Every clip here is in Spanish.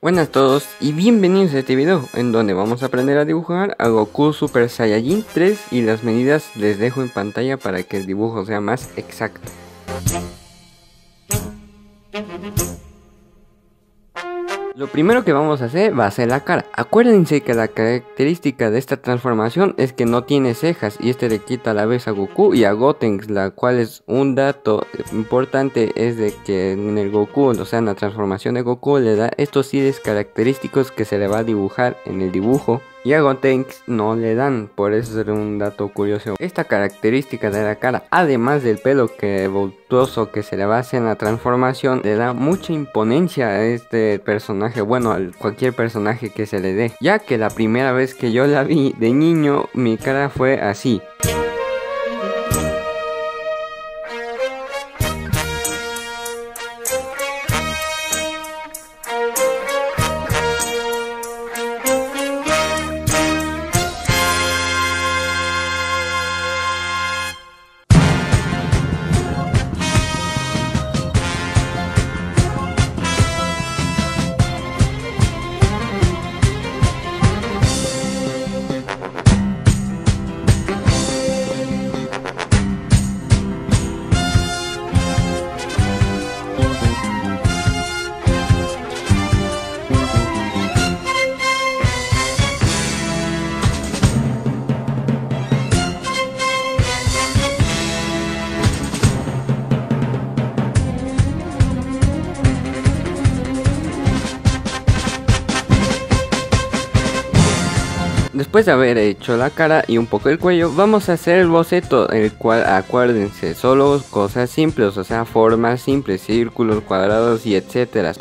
Buenas a todos y bienvenidos a este video en donde vamos a aprender a dibujar a Goku Super Saiyajin 3 y las medidas les dejo en pantalla para que el dibujo sea más exacto. Lo primero que vamos a hacer va a ser la cara. Acuérdense que la característica de esta transformación es que no tiene cejas y este le quita a la vez a Goku y a Gotenks, la cual es un dato importante, es de que en el Goku, o sea en la transformación de Goku, le da estos seres característicos que se le va a dibujar en el dibujo. Y a Gotenks no le dan, por eso es un dato curioso. Esta característica de la cara, además del pelo que voluptuoso que se le va a hacer en la transformación, le da mucha imponencia a este personaje, bueno, a cualquier personaje que se le dé. Ya que la primera vez que yo la vi de niño, mi cara fue así. Después de haber hecho la cara y un poco el cuello, vamos a hacer el boceto, el cual acuérdense, solo cosas simples, o sea formas simples, círculos, cuadrados y etcétera.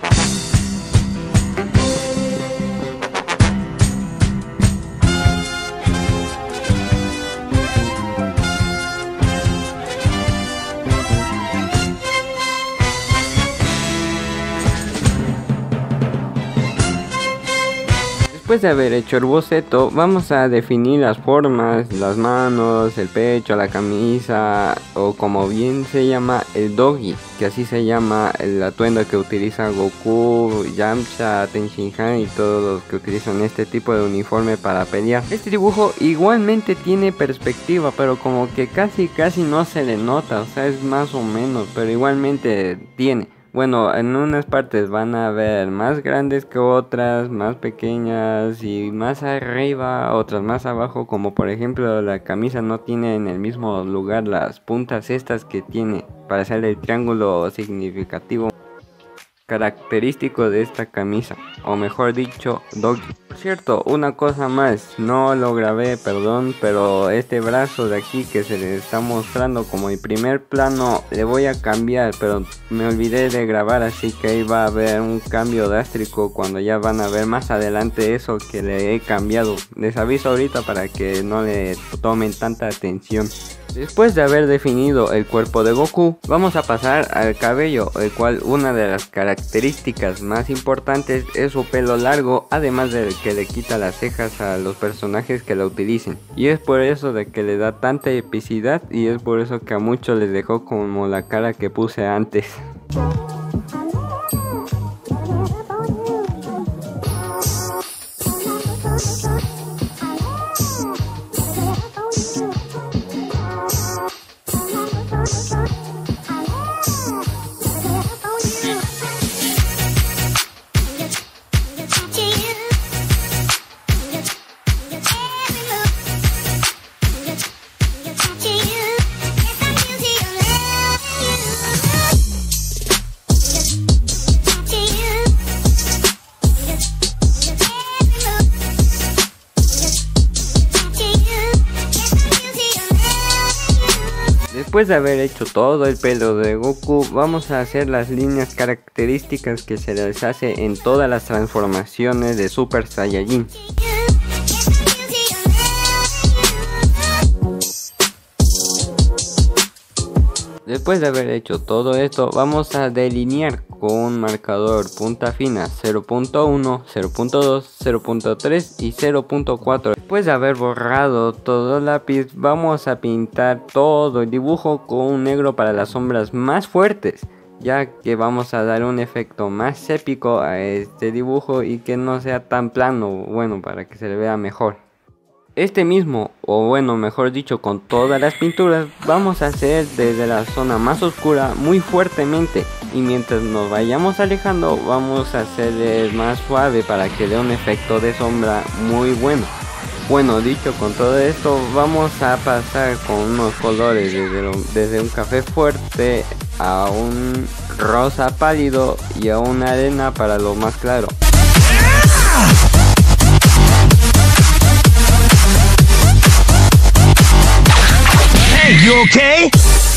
Después de haber hecho el boceto, vamos a definir las formas, las manos, el pecho, la camisa, o como bien se llama el dogi, que así se llama el atuendo que utiliza Goku, Yamcha, Tenshinhan y todos los que utilizan este tipo de uniforme para pelear. Este dibujo igualmente tiene perspectiva, pero como que casi no se le nota, o sea es más o menos, pero igualmente tiene. Bueno, en unas partes van a ver más grandes que otras, más pequeñas y más arriba, otras más abajo, como por ejemplo la camisa no tiene en el mismo lugar las puntas estas que tiene para hacer el triángulo significativo característico de esta camisa, o mejor dicho, dogi. Por cierto, una cosa más, no lo grabé, perdón, pero este brazo de aquí que se le está mostrando como mi primer plano le voy a cambiar, pero me olvidé de grabar, así que ahí va a haber un cambio drástico cuando ya van a ver más adelante eso que le he cambiado. Les aviso ahorita para que no le tomen tanta atención. Después de haber definido el cuerpo de Goku, vamos a pasar al cabello, el cual una de las características más importantes es su pelo largo, además de que le quita las cejas a los personajes que lo utilicen. Y es por eso de que le da tanta epicidad y es por eso que a muchos les dejó como la cara que puse antes. Después de haber hecho todo el pelo de Goku, vamos a hacer las líneas características que se les hace en todas las transformaciones de Super Saiyajin. Después de haber hecho todo esto, vamos a delinear con un marcador punta fina 0.1, 0.2, 0.3 y 0.4. Después de haber borrado todo el lápiz, vamos a pintar todo el dibujo con un negro para las sombras más fuertes. ya que vamos a dar un efecto más épico a este dibujo y que no sea tan plano, bueno, para que se le vea mejor. Este mismo, o bueno, mejor dicho, con todas las pinturas, vamos a hacer desde la zona más oscura muy fuertemente, y mientras nos vayamos alejando vamos a hacer más suave para que dé un efecto de sombra muy bueno. Bueno, dicho con todo esto, vamos a pasar con unos colores desde un café fuerte a un rosa pálido y a una arena para lo más claro. Hey, you okay?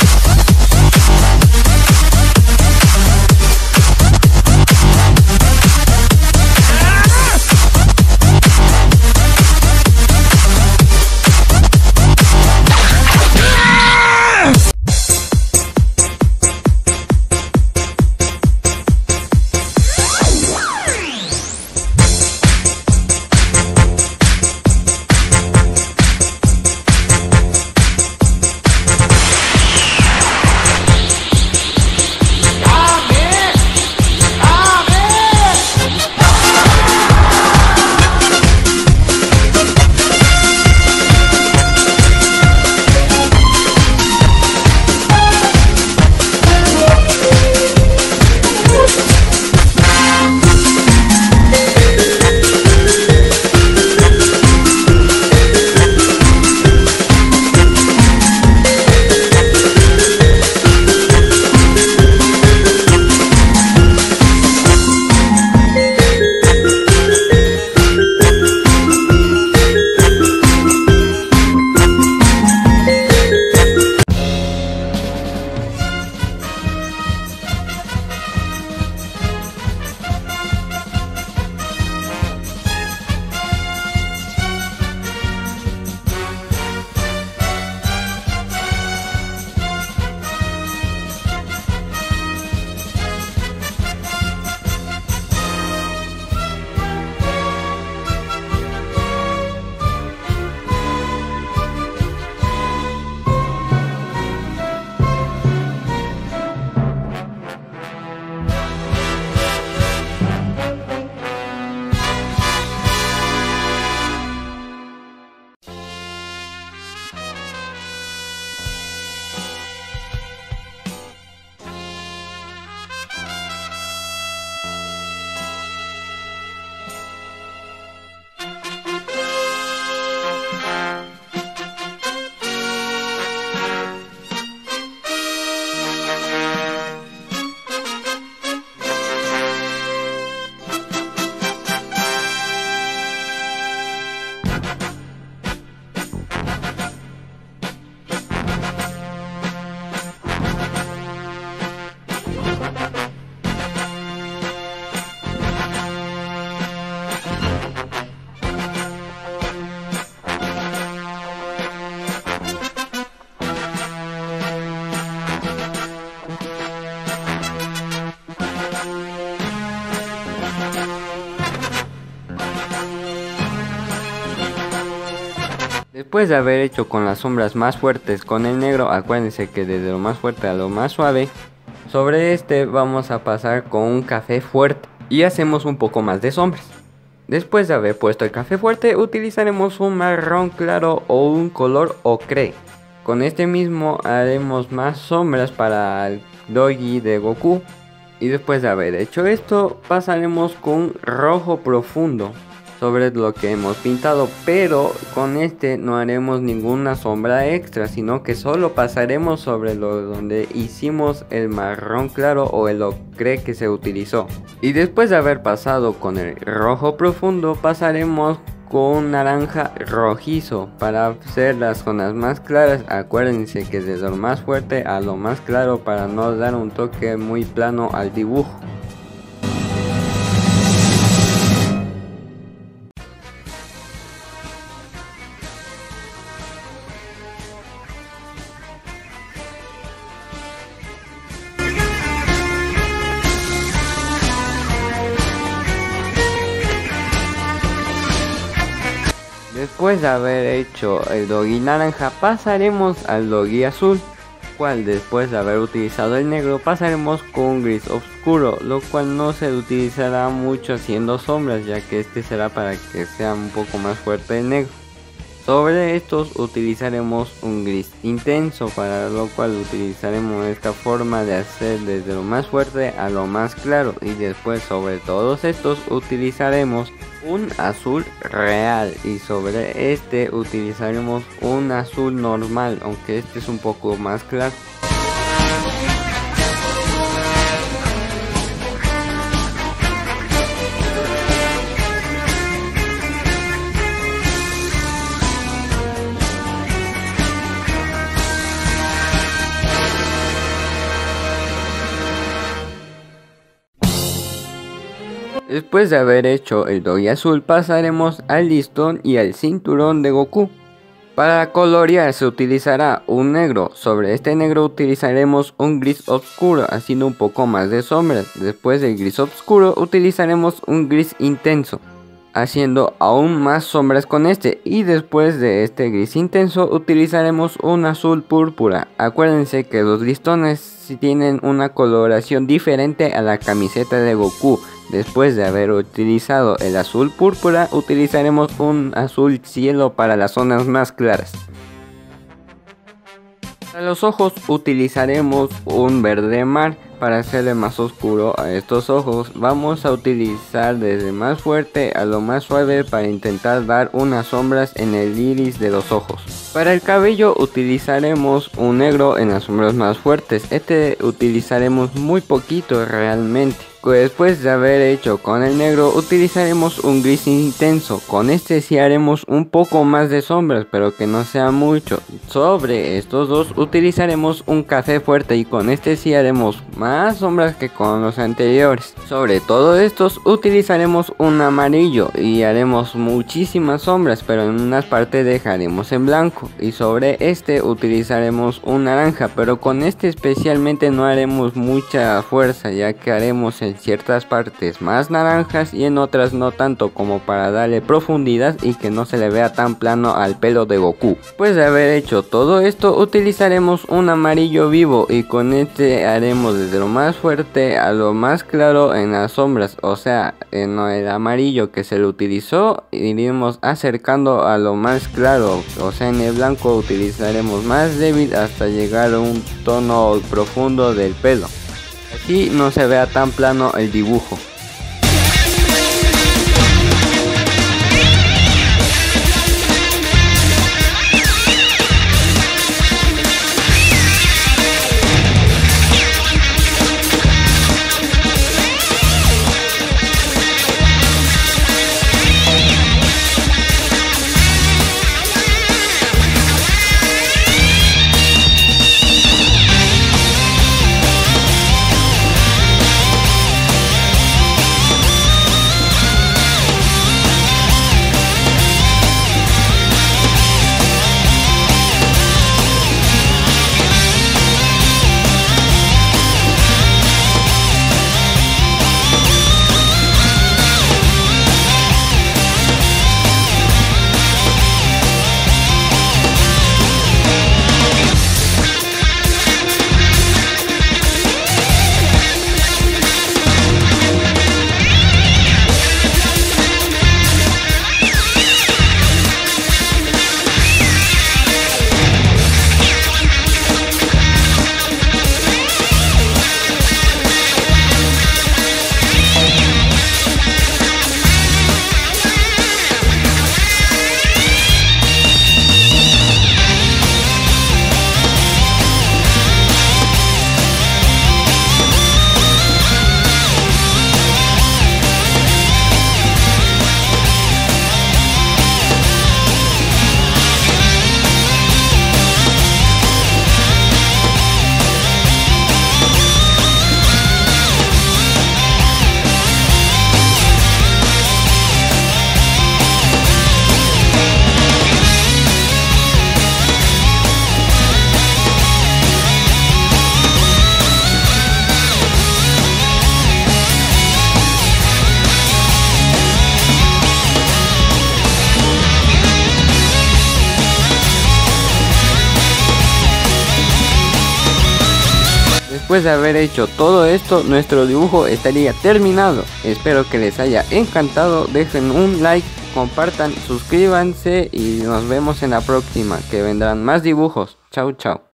Después de haber hecho con las sombras más fuertes con el negro, acuérdense que desde lo más fuerte a lo más suave, sobre este vamos a pasar con un café fuerte y hacemos un poco más de sombras. Después de haber puesto el café fuerte, utilizaremos un marrón claro o un color ocre. Con este mismo haremos más sombras para el Dogi de Goku. Y después de haber hecho esto, pasaremos con rojo profundo sobre lo que hemos pintado, pero con este no haremos ninguna sombra extra, sino que solo pasaremos sobre lo donde hicimos el marrón claro o el ocre que se utilizó. Y después de haber pasado con el rojo profundo, pasaremos con naranja rojizo para hacer las zonas más claras. Acuérdense que desde lo más fuerte a lo más claro para no dar un toque muy plano al dibujo. Después de haber hecho el Dogi naranja, pasaremos al Dogi azul. cual después de haber utilizado el negro pasaremos con un gris oscuro, lo cual no se utilizará mucho haciendo sombras, ya que este será para que sea un poco más fuerte el negro. Sobre estos utilizaremos un gris intenso, para lo cual utilizaremos esta forma de hacer desde lo más fuerte a lo más claro, y después sobre todos estos utilizaremos un azul real, y sobre este utilizaremos un azul normal, aunque este es un poco más claro. Después de haber hecho el doji azul pasaremos al listón y al cinturón de Goku. Para colorear se utilizará un negro, sobre este negro utilizaremos un gris oscuro haciendo un poco más de sombras. Después del gris oscuro utilizaremos un gris intenso haciendo aún más sombras con este, y después de este gris intenso utilizaremos un azul púrpura. Acuérdense que los listones tienen una coloración diferente a la camiseta de Goku. Después de haber utilizado el azul púrpura utilizaremos un azul cielo para las zonas más claras. Para los ojos utilizaremos un verde mar. Para hacerle más oscuro a estos ojos vamos a utilizar desde más fuerte a lo más suave para intentar dar unas sombras en el iris de los ojos. Para el cabello utilizaremos un negro en las sombras más fuertes. Este utilizaremos muy poquito realmente. Después de haber hecho con el negro utilizaremos un gris intenso. Con este sí haremos un poco más de sombras, pero que no sea mucho. Sobre estos dos utilizaremos un café fuerte, y con este sí haremos más sombras que con los anteriores. Sobre todos estos utilizaremos un amarillo y haremos muchísimas sombras, pero en unas partes dejaremos en blanco. Y sobre este utilizaremos un naranja, pero con este especialmente no haremos mucha fuerza, ya que haremos en ciertas partes más naranjas y en otras no tanto, como para darle profundidad y que no se le vea tan plano al pelo de Goku. Después de haber hecho todo esto utilizaremos un amarillo vivo, y con este haremos desde lo más fuerte a lo más claro en las sombras, o sea, en el amarillo que se le utilizó iremos acercando a lo más claro, o sea, en el blanco utilizaremos más débil hasta llegar a un tono profundo del pelo. Así no se vea tan plano el dibujo. después de haber hecho todo esto, nuestro dibujo estaría terminado. Espero que les haya encantado, dejen un like, compartan, suscríbanse y nos vemos en la próxima, que vendrán más dibujos. Chau chau.